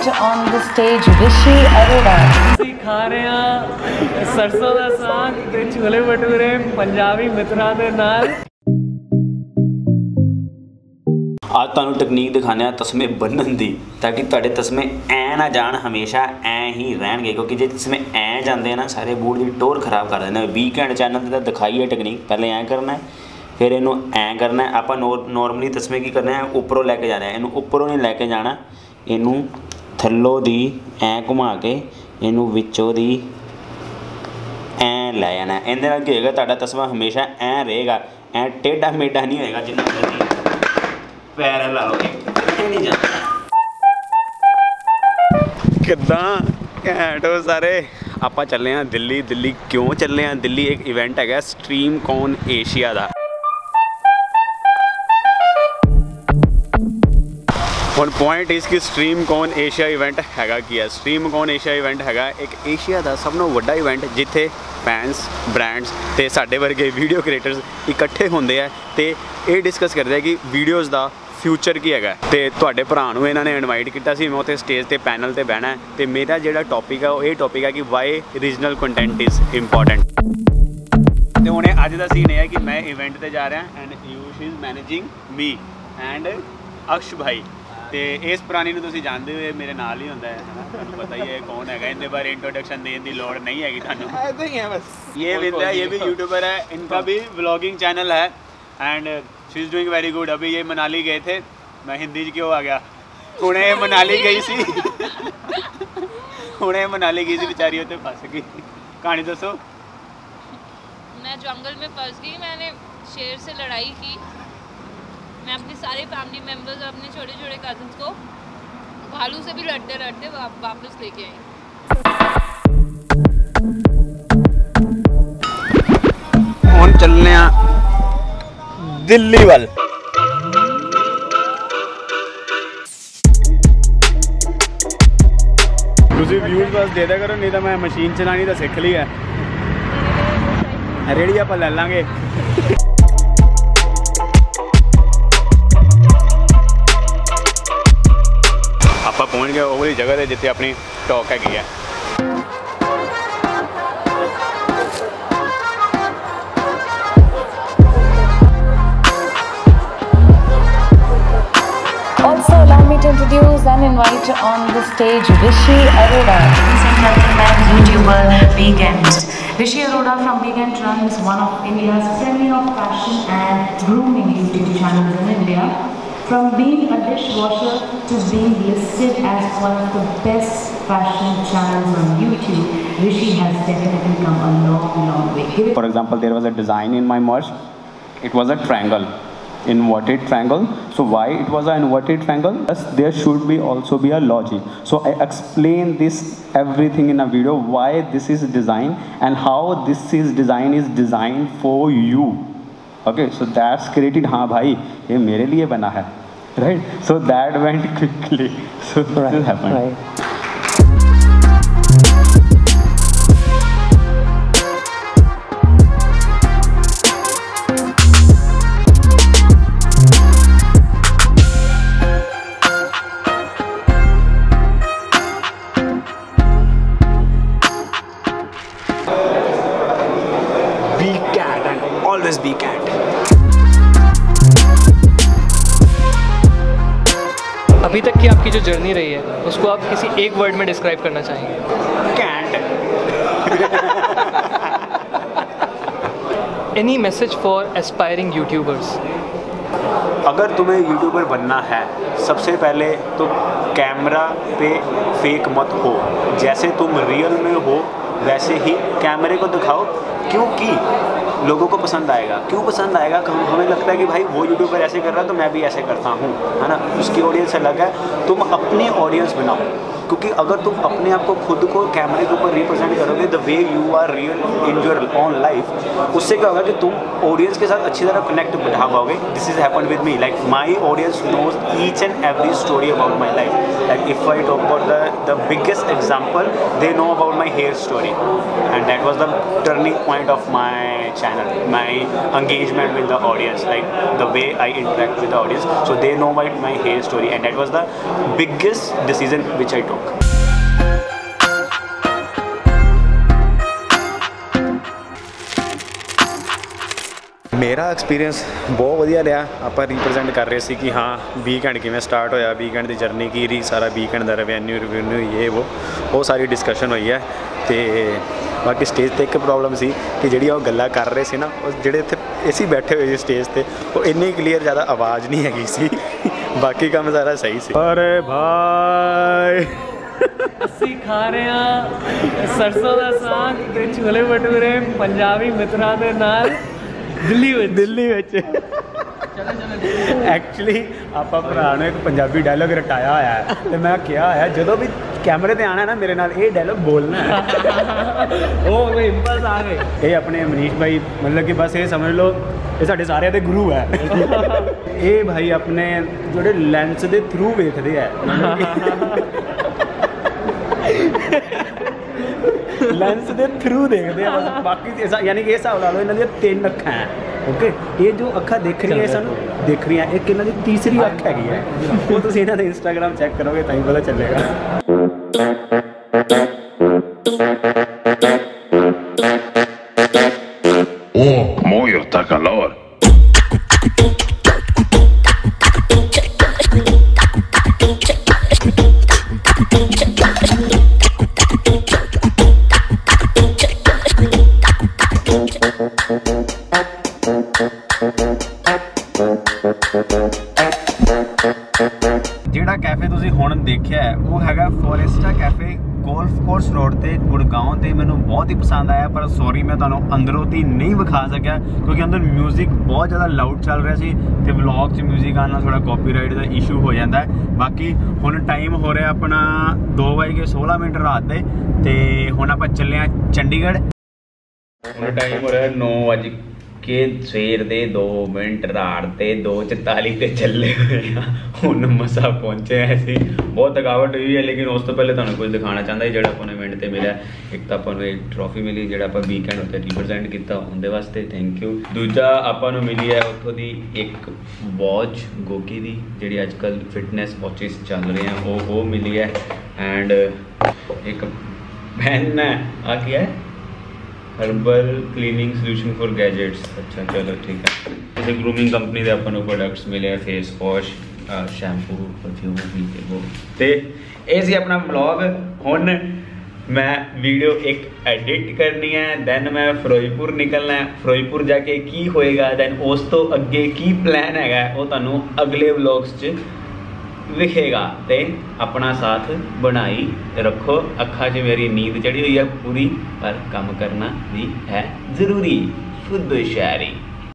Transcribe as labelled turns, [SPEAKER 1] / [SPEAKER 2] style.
[SPEAKER 1] invite on the stage Rishi Arora.
[SPEAKER 2] ਅਸੀਂ ਖਾ ਰਹੇ ਹਾਂ ਸਰਸੋਂ ਦਾ ਸਾਗ ਤੇ ਛੋਲੇ ਭਟੂਰੇ ਪੰਜਾਬੀ ਮਿੱਤਰਾਂ ਦੇ ਨਾਲ।
[SPEAKER 3] आज तुहानूं तकनीक दिखाने तस्मे बन्नण दी ताकि तुहाडे तस्मे ऐ ना जान, हमेशा ऐ ही रहणगे, क्योंकि जे तस्मे ऐ जाते ना सारे बूट की टोर खराब कर देना। वीकेंड चैनल ते दिखाई है टेक्निक, पहले ऐ करना है फिर इनू ऐ करना है। आप नॉर्मली तस्मे की करना है उपरों लैके जाना है, इनू उपरों नहीं लैके जाना, इनू थल्लों दी ऐ घुमा के इनू विचों दी ऐ लै जाना है। इहदे नाल की होएगा तुहाडा तस्मा हमेशा ऐ रहेगा, ऐ टेढ़ा मेढ़ा नहीं होएगा। जिन्ना मर्जी पैर ला लो नहीं जाता। किदां घैंट हो सारे। आप चले हैं दिल्ली। दिल्ली क्यों चले हैं? दिल्ली एक इवेंट है स्ट्रीमकॉन एशिया का। और पॉइंट इस कि स्ट्रीमकॉन एशिया इवेंट हैगा की है। स्ट्रीमकॉन एशिया इवेंट हैगा एक एशिया का सब नालों वड्डा इवेंट जिथे फैंस, ब्रांड्स ते साडे वर्गे वीडियो क्रिएटर्स इकट्ठे होंदे हैं ते ये डिस्कस करते हैं कि वीडियोज़ का फ्यूचर की है। तो तुहाडे भरा नूं इन्हां ने इनवाइट किया सी, मैं उत्थे स्टेज ते पैनल ते बहना है। तो मेरा जिहड़ा टॉपिक है वो ये टॉपिक है कि why regional content is important. तो हुणे अज दा सीन है कि मैं इवेंट ते जा रहा and Yush is managing me and Aksh भाई। तो इस पुरानी नूं तुसीं जानदे हो, मेरे नाल ही हुंदा है ना, तुहानूं पता ही है कौन है। इनके बारे इंट्रोडक्शन देने की लोड़ नहीं हैगी तुहानूं, ऐसे ही है बस। ये विंदा, ये भी यूट्यूबर है, इनका भी व्लॉगिंग चैनल है and she is doing very good. अभी ये मनाली गए थे, मैं हिंदी क्यों आ गया, हुणे मनाली गई सी हुणे मनाली गई सी बेचारी, उत्ते फस गई। कहानी दसो।
[SPEAKER 4] मैं जंगल में फंस गई, मैंने शेर से लड़ाई की। मैं अपने सारे फैमिली मेम्बर्स और अपने छोटे छोटे कजन्स को भालू से भी लड़ते लड़ते वापस लेके आई।
[SPEAKER 3] हुण चलने दिल्ली वाल। तुसीं व्यूज़ बस दे दिया करो, नहीं तो मैं मशीन चलानी तो सीख ली है। रेड़ी आप ले लांगे। आप पहुँच गए वो वाली जगह जिथे अपनी टॉक हैगी है।
[SPEAKER 1] Also allow me to introduce and invite on the stage Rishi Arora. Recent recognized YouTuber Weekend. Rishi Arora from Weekend runs one of India's premier fashion and grooming YouTube channels in India. From being a dishwasher to being listed as one of the best fashion channels on YouTube, Rishi has definitely come a long, long way.
[SPEAKER 3] For example, there was a design in my merch. It was a triangle, inverted triangle. So why it was an inverted triangle? Yes, there should be also be a logic. So I explain this everything in a video, why this is designed and how this is designed for you. Okay, so that's created. हाँ भाई ये मेरे लिए बना है, right? So that went quickly. So this happened. Right. Be cat and always be cat.
[SPEAKER 2] अभी तक की आपकी जो जर्नी रही है उसको आप किसी एक वर्ड में डिस्क्राइब करना चाहेंगे?
[SPEAKER 3] Cat.
[SPEAKER 2] Any message for aspiring YouTubers?
[SPEAKER 3] अगर तुम्हें यूट्यूबर बनना है सबसे पहले तो कैमरा पे फेक मत हो, जैसे तुम रियल में हो वैसे ही कैमरे को दिखाओ, क्योंकि लोगों को पसंद आएगा। क्यों पसंद आएगा? हमें लगता है कि भाई वो यूट्यूबर ऐसे कर रहा है तो मैं भी ऐसे करता हूँ, है ना, उसकी ऑडियंस अलग है। तुम अपनी ऑडियंस बनाओ, क्योंकि अगर तुम अपने आप को खुद को कैमरे के ऊपर रिप्रेजेंट करोगे the way you are real in your own life, उससे क्या होगा कि तुम ऑडियंस के साथ अच्छी तरह कनेक्ट बिठा पाओगे. This is happen with me, like my audience knows each and every story about my life. Like if I talk about the biggest example, they know about my hair story and that was the turning point of my channel, my engagement with the audience, like the way I interact with the audience, so they know my hair story, and that was the biggest decision which I took. मेरा experience बहुत वधिया रहा. ਆਪਾਂ represent कर रहे सी कि हाँ weekend किवें स्टार्ट होया, वीकेंड की जर्नी की रही, सारा वीकेंड का रेवेन्यू ये वो सारी डिस्कशन हुई है. तो बाकी स्टेज पर एक प्रॉब्लम सी कि जी गल्लां कर रहे थे ना, जोड़े इत्थे असीं बैठे हुए स्टेज पर, वो इन्नी क्लीयर ज़्यादा आवाज़ नहीं हैगी सी. बाकी काम सारा सही सी. अरे भाई
[SPEAKER 2] ਅਸੀਂ ਖਾ ਰਹੇ ਹਾਂ ਸਰਸੋਂ ਦਾ ਸਾਗ ਤੇ ਛੋਲੇ ਭਟੂਰੇ ਪੰਜਾਬੀ ਮਿੱਤਰਾਂ ਦੇ ਨਾਲ ਦਿੱਲੀ ਵਿੱਚ
[SPEAKER 3] एक्चुअली आप भरा ने एक पंजाबी डायलॉग रटाया होया है, तो मैं क्या है जो भी कैमरे ते आना है ना मेरे नाल ये डायलॉग बोलना है.
[SPEAKER 2] ਉਹ ਕੋਈ ਇੰਪਲਸ ਆ ਗਏ.
[SPEAKER 3] ये अपने मनीष भाई मतलब कि बस ये समझ लो ये साढ़े सारे दे गुरु है. ये भाई अपने जोड़े लेंस दे थ्रू वेखदे है, लेंस दे थ्रू देखते हैं बस. बाकी यानी कि हिसाब ला लो इन्हों दी 3 अखां हैं. ओके, ये जो अखा देख रही है सानू देख रही है, एक इन्हों दी तीसरी अख हैगी है. वो तुम इन्हों दे इंस्टाग्राम चेक करोगे तां ही पता चलेगा.
[SPEAKER 5] Muyo está calor.
[SPEAKER 3] ਜਿਹੜਾ ਕੈਫੇ ਤੁਸੀਂ ਹੁਣ ਦੇਖਿਆ ਹੈ ਉਹ ਹੈਗਾ Foresta cafe, golf course road ਤੇ ਗੁੜਗਾਉਂ ਤੇ. ਮੈਨੂੰ ਬਹੁਤ ਹੀ ਪਸੰਦ ਆਇਆ, ਪਰ ਸੌਰੀ ਮੈਂ ਤੁਹਾਨੂੰ ਅੰਦਰੋਂ ਦੀ ਨਹੀਂ ਵਿਖਾ ਸਕਿਆ ਕਿਉਂਕਿ ਅੰਦਰ ਮਿਊਜ਼ਿਕ ਬਹੁਤ ਜ਼ਿਆਦਾ ਲਾਊਡ ਚੱਲ ਰਿਹਾ ਸੀ ਤੇ ਵਲੌਗ 'ਚ ਮਿਊਜ਼ਿਕ ਆਉਣ ਨਾਲ ਥੋੜਾ ਕਾਪੀਰਾਈਟ ਦਾ ਇਸ਼ੂ ਹੋ ਜਾਂਦਾ ਹੈ. ਬਾਕੀ ਹੁਣ ਟਾਈਮ ਹੋ ਰਿਹਾ ਆਪਣਾ 2:16 ਰਾਤ ਦੇ, ਤੇ ਹੁਣ ਆਪਾਂ ਚੱਲੇ ਆ ਚੰਡੀਗੜ੍ਹ. ਹੁਣ ਟਾਈਮ ਹੋ ਰਿਹਾ 9 के सवेर दे 2 मिनट रात के 2:44 ते चले हुए हैं. हुण मसा पहुंचे ऐसी बहुत थकावट हुई है, लेकिन उस तो पहले तुहानूं कुछ दिखाना चाहता है जो अपने इवेंट ते मिला. एक तो आपां नूं एक ट्रॉफी मिली जो आप वीकेंड उत्ते रिप्रजेंट किया, उनके वास्ते थैंक यू. दूजा आपां नूं मिली है उत्थों दी एक वॉच गोकी दी जिहड़ी अजकल फिटनेस वॉचिस चल रही हैं, वो मिली है. एंड एक पेन है, आ क्या है, herbal cleaning solution for gadgets. अच्छा चलो ठीक है. किसी ग्रूमिंग कंपनी के अपन प्रोडक्ट्स मिले, फेस वॉश, शैम्पू, परफ्यूम भी वो. तो ये सी अपना व्लॉग. हुण मैं वीडियो एक एडिट करनी है, दैन मैं फिरोजपुर निकलना है. फिरोजपुर जाके की होएगा, दैन उस तो अगे की प्लान है वो तुहानूं अगले व्लॉग्स च विखेगा. तो अपना साथ बनाई रखो. अखा च मेरी नींद चढ़ी हुई है पूरी, पर काम करना भी है ज़रूरी. खुद शायरी.